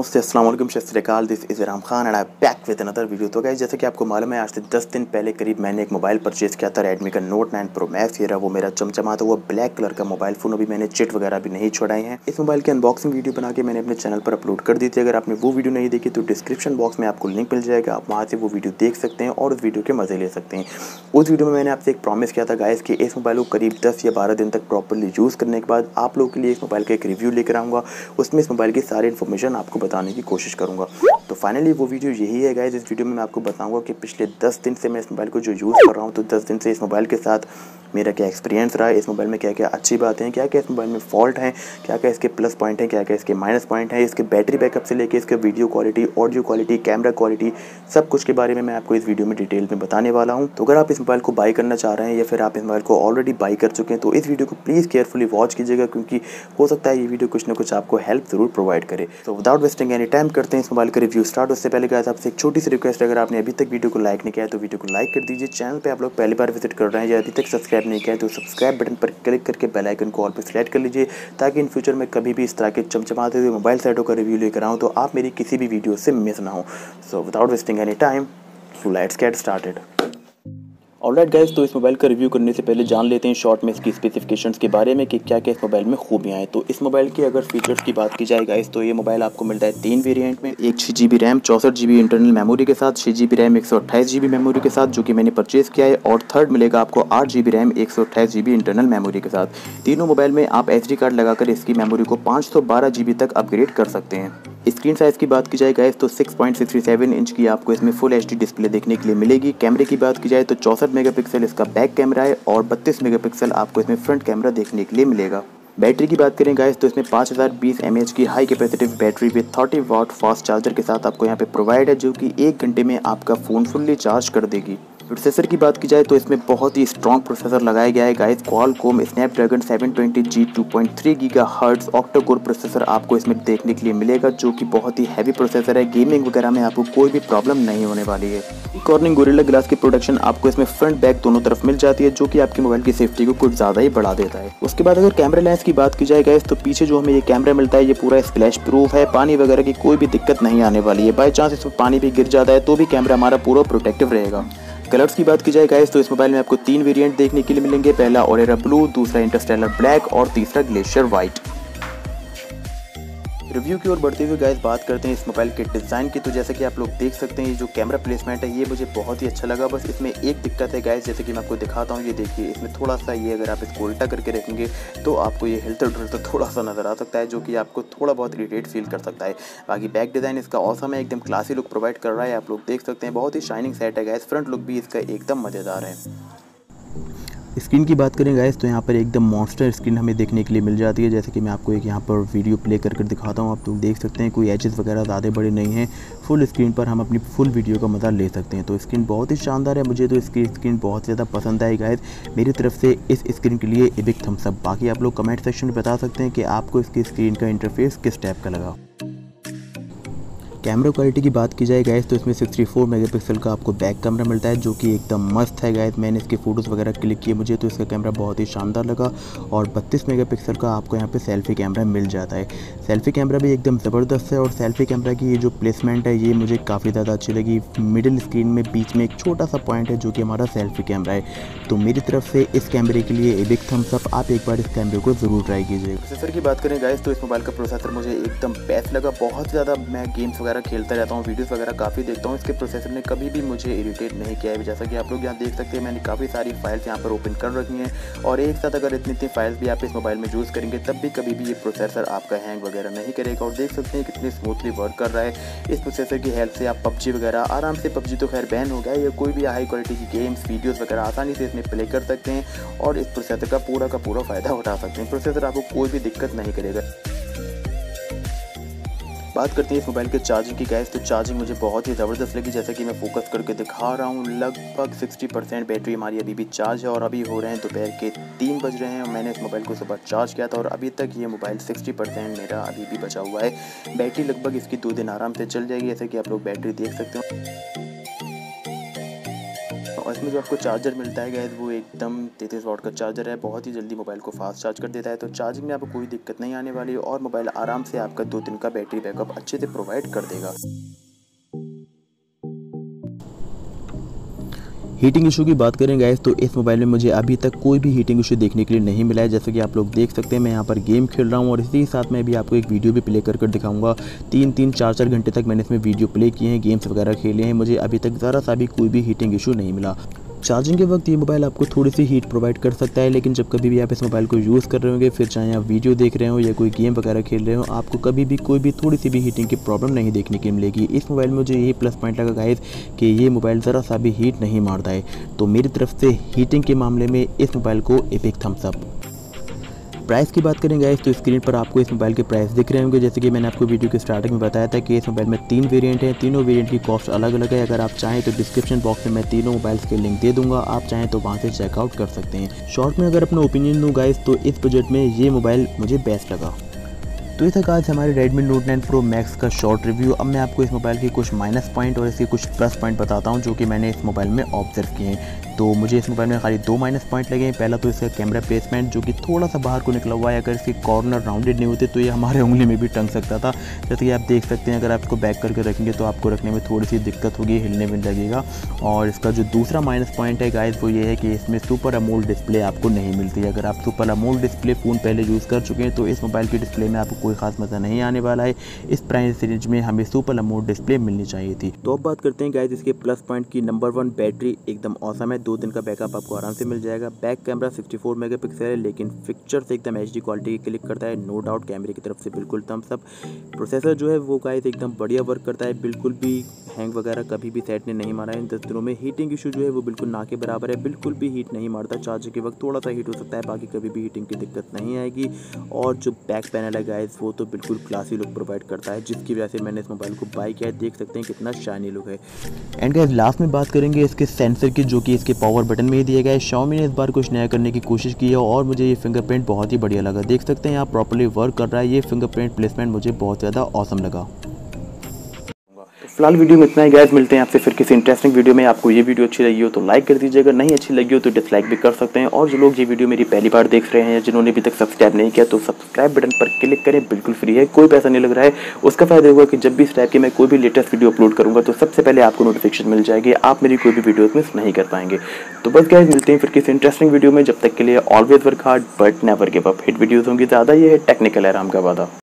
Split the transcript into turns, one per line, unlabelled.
नमस्ते, अस्सलाम वालेकुम, Sat Sri Akal. This is Irham Khan and I back with another video. तो गाइस, जैसे कि आपको मालूम है, आज से 10 दिन पहले करीब मैंने एक मोबाइल परचेज़ किया था, रेडमी का नोट 9 प्रो मैक्स। ये रहा वो मेरा चमचमाता हुआ ब्लैक कलर का मोबाइल फ़ोन। अभी मैंने चिट वगैरह भी नहीं छुड़ाए हैं। इस मोबाइल की अनबॉक्सिंग वीडियो बना के मैंने अपने चैनल पर अपलोड कर दी थी। अगर आपने वो वीडियो नहीं देखी तो डिस्क्रिप्शन बॉक्स में आपको लिंक मिल जाएगा, आप वहाँ से वो वीडियो देख सकते हैं और उस वीडियो के मज़े ले सकते हैं। उस वीडियो में मैंने आपसे एक प्रॉमिस किया था गाइस कि इस मोबाइल को करीब 10 या 12 दिन तक प्रॉपर्ली यूज़ करने के बाद आप लोगों के लिए इस मोबाइल का एक रिव्यू लेकर आऊँगा। उसमें इस मोबाइल की सारी इन्फॉर्मेशन आपको बताने की कोशिश करूँगा। तो फाइनली वो वीडियो यही है गाइस। इस वीडियो में मैं आपको बताऊंगा कि पिछले 10 दिन से मैं इस मोबाइल को जो यूज़ कर रहा हूँ, तो 10 दिन से इस मोबाइल के साथ मेरा क्या एक्सपीरियंस रहा है, इस मोबाइल में क्या क्या अच्छी बातें हैं, क्या क्या इस मोबाइल में फ़ॉल्ट हैं, क्या क्या इसके प्लस पॉइंट हैं, क्या क्या इसके माइनस पॉइंट हैं, इसके बैटरी बैकअप से लेकर इसके video quality, audio quality, camera quality, सब कुछ के बारे में मैं आपको इस वीडियो में डिटेल में बताने वाला हूँ। तो अगर आप इस मोबाइल को बाई करना चाह रहे हैं या फिर आप इस मोबाइल को ऑलरेडी बाई कर चुके हैं, तो इस वीडियो को प्लीज़ केयरफुली वॉच कीजिएगा, क्योंकि हो सकता है ये वीडियो कुछ ना कुछ आपको हेल्प ज़रूर प्रोवाइड करे। तो विदाउट वेस्टिंग एनी टाइम करते हैं इस मोबाइल का रिव्यू स्टार्ट। उससे पहले गाइस, आपसे एक छोटी सी रिक्वेस्ट है, अगर आपने अभी तक वीडियो को लाइक नहीं किया है तो वीडियो को लाइक कर दीजिए। चैनल पे आप लोग पहली बार विजिट कर रहे हैं या अभी तक सब्सक्राइब नहीं किया है तो सब्सक्राइब बटन पर क्लिक करके बेल आइकन को ऑल पर सेलेक्ट कर लीजिए, ताकि इन फ्यूचर में कभी भी इस तरह के चमचमाते हुए मोबाइल सेटों का रिव्यू लेकर आऊँ तो आप मेरी किसी भी वीडियो से मिस ना हो। So without wasting any time, let's get started. Alright guys, तो इस मोबाइल का रिव्यू करने से पहले जान लेते हैं शॉर्ट में इसकी स्पेसिफिकेशंस के बारे में कि क्या क्या इस मोबाइल में खूबियाँ हैं। तो इस मोबाइल की अगर फीचर्स की बात की जाए गाइस, तो ये मोबाइल आपको मिलता है 3 वेरिएंट में। एक 6GB RAM 64GB internal memory के साथ, 6GB रैम 128GB मेमोरी के साथ, जो कि मैंने परचेज़ किया है, और थर्ड मिलेगा आपको 8GB RAM 128GB internal memory के साथ। तीनों मोबाइल में आप SD कार्ड लगाकर इसकी मेमोरी को 512GB तक अपग्रेड कर सकते हैं। स्क्रीन साइज़ की बात की जाए गाइस, तो 6.67 इंच की आपको इसमें फुल HD डिस्प्ले देखने के लिए मिलेगी। कैमरे की बात की जाए तो 64 मेगापिक्सल इसका बैक कैमरा है और 32 मेगापिक्सल आपको इसमें फ्रंट कैमरा देखने के लिए मिलेगा। बैटरी की बात करें गाइस, तो इसमें 5020 mAh की high capacitive battery with 30 watt fast charger के साथ आपको यहाँ पे प्रोवाइड है, जो कि 1 घंटे में आपका फ़ोन फुल्ली चार्ज कर देगी। प्रोसेसर की बात की जाए तो इसमें बहुत ही स्ट्रॉन्ग प्रोसेसर लगाया गया है guys. Qualcomm Snapdragon 720G 2.3 gigahertz octa core processor आपको इसमें देखने के लिए मिलेगा, जो कि बहुत ही हैवी प्रोसेसर है। गेमिंग वगैरह में आपको कोई भी प्रॉब्लम नहीं होने वाली है। कॉर्निंग गोरिल्ला ग्लास की प्रोटेक्शन आपको इसमें फ्रंट बैक दोनों तरफ मिल जाती है, जो कि आपकी मोबाइल की सेफ्टी को कुछ ज़्यादा ही बढ़ा देता है। उसके बाद अगर कैमरा लेंस की बात की जाए गाइस, तो पीछे जो हमें ये कैमरा मिलता है ये पूरा स्प्लैश प्रूफ है, पानी वगैरह की कोई भी दिक्कत नहीं आने वाली है। बाई चांस इसमें पानी भी गिर जाता है तो भी कैमरा हमारा पूरा प्रोटेक्टिव रहेगा। कलर्स की बात की जाए गाइस, तो इस मोबाइल में आपको 3 वेरिएंट देखने के लिए मिलेंगे। पहला ऑरेरा ब्लू, दूसरा इंटरस्टेलर ब्लैक और तीसरा ग्लेशियर व्हाइट। रिव्यू की ओर बढ़ते हुए गाइस बात करते हैं इस मोबाइल के डिज़ाइन की। तो जैसे कि आप लोग देख सकते हैं, ये जो कैमरा प्लेसमेंट है ये मुझे बहुत ही अच्छा लगा। बस इसमें एक दिक्कत है गाइस, जैसे कि मैं आपको दिखाता हूँ। ये देखिए, इसमें थोड़ा सा ये अगर आप इसको उल्टा करके रखेंगे तो आपको ये हिलता डुलता थोड़ा सा नज़र आ सकता है, जो कि आपको थोड़ा बहुत इरिटेट फील कर सकता है। बाकी बैक डिज़ाइन इसका ऑसम है, एकदम क्लासी लुक प्रोवाइड कर रहा है। आप लोग देख सकते हैं, बहुत ही शाइनिंग सेट है गाइस। फ्रंट लुक भी इसका एकदम मज़ेदार है। स्क्रीन की बात करें गाइस, तो यहाँ पर एकदम मॉन्स्टर स्क्रीन हमें देखने के लिए मिल जाती है। जैसे कि मैं आपको एक यहाँ पर वीडियो प्ले कर दिखाता हूँ। आप लोग देख सकते हैं, कोई एजेस वगैरह ज़्यादा बड़े नहीं हैं। फुल स्क्रीन पर हम अपनी फुल वीडियो का मज़ा ले सकते हैं। तो स्क्रीन बहुत ही शानदार है, मुझे तो इसकी स्क्रीन बहुत ज़्यादा पसंद आई गाइस। मेरी तरफ से इस स्क्रीन के लिए ए बिग थम्स अप। बाकी आप लोग कमेंट सेक्शन में बता सकते हैं कि आपको इसकी स्क्रीन का इंटरफेस किस टाइप का लगा। कैमरा क्वालिटी की बात की जाए गाइस, तो इसमें 64 मेगापिक्सल का आपको बैक कैमरा मिलता है, जो कि एकदम मस्त है गाइस। मैंने इसके फ़ोटोज़ वगैरह क्लिक किए, मुझे तो इसका कैमरा बहुत ही शानदार लगा। और 32 मेगापिक्सल का आपको यहाँ पे सेल्फ़ी कैमरा मिल जाता है। सेल्फ़ी कैमरा भी एकदम ज़बरदस्त है। और सेल्फ़ी कैमरा की ये जो प्लेसमेंट है ये मुझे काफ़ी ज़्यादा अच्छी लगी। मिडिल स्क्रीन में बीच में एक छोटा सा पॉइंट है, जो कि हमारा सेल्फ़ी कैमरा है। तो मेरी तरफ से इस कैमरे के लिए ए बिग थम्स अप। आप एक बार इस कैमरे को ज़रूर ट्राई कीजिए। प्रोसेसर की बात करें गाइस, तो इस मोबाइल का प्रोसेसर मुझे एकदम बेस्ट लगा। बहुत ज़्यादा मैं गेम्स वगैरह खेलता रहता हूँ, वीडियोस वगैरह काफ़ी देखता हूँ। इसके प्रोसेसर ने कभी भी मुझे इरिटेट नहीं किया है। जैसा कि आप लोग यहाँ देख सकते हैं, मैंने काफ़ी सारी फाइल्स यहाँ पर ओपन कर रखी हैं, और एक साथ अगर इतनी फाइल्स भी आप इस मोबाइल में यूज़ करेंगे तब भी कभी भी ये प्रोसेसर आपका हैंग वगैरह नहीं करेगा। और देख सकते हैं कितनी स्मूथली वर्क कर रहा है। इस प्रोसेसर की हेल्प से आप पबजी वगैरह आराम से, पबजी तो खैर बैन हो गया है, या कोई भी हाई क्वालिटी की गेम्स वीडियोज़ वगैरह आसानी से इसमें प्ले कर सकते हैं और इस प्रोसेसर का पूरा फ़ायदा उठा सकते हैं। प्रोसेसर आपको कोई भी दिक्कत नहीं करेगा। बात करते हैं इस मोबाइल के चार्जिंग की गाइस, तो चार्जिंग मुझे बहुत ही ज़बरदस्त लगी। जैसा कि मैं फोकस करके दिखा रहा हूँ, लगभग 60% बैटरी हमारी अभी भी चार्ज है। और अभी हो रहे हैं दोपहर के 3 बज रहे हैं, और मैंने इस मोबाइल को सुबह चार्ज किया था और अभी तक ये मोबाइल 60% मेरा अभी भी बचा हुआ है। बैटरी लगभग इसकी 2 दिन आराम से चल जाएगी, जैसे कि आप लोग बैटरी देख सकते हो। और इसमें जो आपको चार्जर मिलता है गाइस वो एकदम 33 वाट का चार्जर है, बहुत ही जल्दी मोबाइल को फास्ट चार्ज कर देता है। तो चार्जिंग में आपको कोई दिक्कत नहीं आने वाली है और मोबाइल आराम से आपका 2 दिन का बैटरी बैकअप अच्छे से प्रोवाइड कर देगा। हीटिंग इशू की बात करें गाइस तो इस मोबाइल में मुझे अभी तक कोई भी हीटिंग इशू देखने के लिए नहीं मिला है। जैसे कि आप लोग देख सकते हैं मैं यहाँ पर गेम खेल रहा हूँ और इसी साथ में भी आपको एक वीडियो भी प्ले कर दिखाऊंगा। 3-3, 4-4 घंटे तक मैंने इसमें वीडियो प्ले किए हैं, गेम्स वगैरह खेले हैं, मुझे अभी तक ज़रा सा भी कोई भी हीटिंग इशू नहीं मिला। चार्जिंग के वक्त ये मोबाइल आपको थोड़ी सी हीट प्रोवाइड कर सकता है, लेकिन जब कभी भी आप इस मोबाइल को यूज़ कर रहे होंगे, फिर चाहे आप वीडियो देख रहे हो या कोई गेम वगैरह खेल रहे हो, आपको कभी भी कोई भी थोड़ी सी भी हीटिंग की प्रॉब्लम नहीं देखने की मिलेगी। इस मोबाइल में मुझे यही प्लस पॉइंट लगा गाइस कि ये मोबाइल ज़रा सा भी हीट नहीं मारता है। तो मेरी तरफ से हीटिंग के मामले में इस मोबाइल को एपिक थम्स अप। प्राइस की बात करें गाइस तो स्क्रीन पर आपको इस मोबाइल के प्राइस दिख रहे होंगे। जैसे कि मैंने आपको वीडियो के स्टार्टिंग में बताया था कि इस मोबाइल में 3 वेरिएंट हैं, तीनों वेरिएंट की कॉस्ट अलग अलग है। अगर आप चाहें तो डिस्क्रिप्शन बॉक्स में मैं तीनों मोबाइल्स के लिंक दे दूंगा, आप चाहें तो वहां से चेकआउट कर सकते हैं। शॉर्ट में अगर अपना ओपिनियन दूँ गाइस तो इस बजट में ये मोबाइल मुझे बेस्ट लगा। तो ये था आज हमारे Redmi Note 9 Pro Max का शॉर्ट रिव्यू। अब मैं आपको इस मोबाइल के कुछ माइनस पॉइंट और इसके कुछ प्लस पॉइंट बताता हूँ जो कि मैंने इस मोबाइल में ऑब्जर्व किए हैं। तो मुझे इस मोबाइल में खाली 2 माइनस पॉइंट लगे हैं। पहला तो इसका कैमरा प्लेसमेंट जो कि थोड़ा सा बाहर को निकला हुआ है। अगर इसके कॉर्नर राउंडेड नहीं होते तो ये हमारे उंगली में भी टंग सकता था। जैसे कि आप देख सकते हैं, अगर आप इसको बैक करके रखेंगे तो आपको रखने में थोड़ी सी दिक्कत होगी, हिलने में लगेगा। और इसका जो दूसरा माइनस पॉइंट है गाइस वो ये है कि इसमें सुपर अमोल्ड डिस्प्ले आपको नहीं मिलती है। अगर आप सुपर अमोल्ड डिस्प्ले फ़ोन पहले यूज़ कर चुके हैं तो इस मोबाइल की डिस्प्ले में आपको कोई खास मज़ा नहीं आने वाला है। इस प्राइस रेंज में हमें सुपर अमोल्ड डिस्प्ले मिलनी चाहिए थी। तो अब बात करते हैं गाइस इसके प्लस पॉइंट की। नंबर 1, बैटरी एकदम औसम है, 2 दिन का बैकअप आपको आराम से मिल जाएगा। बैक कैमरा 64 मेगापिक्सल है, लेकिन पिक्चर्स एकदम HD क्वालिटी की क्लिक करता है, नो डाउट। कैमरे की तरफ से बिल्कुल थम्स अप। प्रोसेसर जो है वो गाइस एकदम बढ़िया वर्क करता है, बिल्कुल भी हैंग वगैरह कभी भी सेट ने नहीं मारा है इन 10 दिनों में। हीटिंग इशू जो है वो बिल्कुल ना के बराबर है, बिल्कुल भी हीट नहीं मारता। चार्जर के वक्त थोड़ा सा हीट हो सकता है, बाकी कभी भी हीटिंग की दिक्कत नहीं आएगी। और जो बैक पैनल है गाइस वो तो बिल्कुल क्लासी लुक प्रोवाइड करता है, जिसकी वजह से मैंने इस मोबाइल को बाय किया है। देख सकते हैं कितना शाइनी लुक है। एंड गाइस लास्ट में बात करेंगे इसके सेंसर की, जो कि इसके पावर बटन में ही दिया गया है। Xiaomi ने इस बार कुछ नया करने की कोशिश की है और मुझे ये फिंगरप्रिंट बहुत ही बढ़िया लगा। देख सकते हैं यहाँ प्रॉपर्ली वर्क कर रहा है। ये फिंगरप्रिंट प्लेसमेंट मुझे बहुत ज़्यादा ऑसम लगा। फिलहाल वीडियो में इतना ही गाइस, मिलते हैं आपसे फिर किसी इंटरेस्टिंग वीडियो में। आपको ये वीडियो अच्छी लगी हो तो लाइक कर दीजिए, अगर नहीं अच्छी लगी हो तो डिसलाइक भी कर सकते हैं। और जो लोग ये वीडियो मेरी पहली बार देख रहे हैं या जिन्होंने अभी तक सब्सक्राइब नहीं किया तो सब्सक्राइब बटन पर क्लिक करें, बिल्कुल फ्री है, कोई पैसा नहीं लग रहा है। उसका फायदा होगा कि जब भी इस टाइप की मैं कोई भी लेटेस्ट वीडियो अपलोड करूँगा तो सबसे पहले आपको नोटिफिकेशन मिल जाएगी, आप मेरी कोई भी वीडियो मिस नहीं कर पाएंगे। तो बस गाइस मिलते हैं फिर किसी इंटरेस्टिंग वीडियो में। जब तक के लिए always work hard but never give up. Hit videos होंगी ज़्यादा, ये है टेक्निकल एराम का वादा।